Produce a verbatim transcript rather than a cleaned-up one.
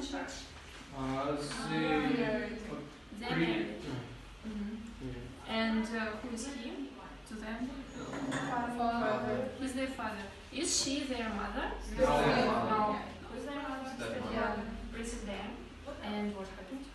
relationship? Uh, They they married. They agree. married. Mhm. And uh, who is he to them? Father. He's their father. Is she their mother? No. No. Who's their mother? Stepmother. Yeah. President. And what happened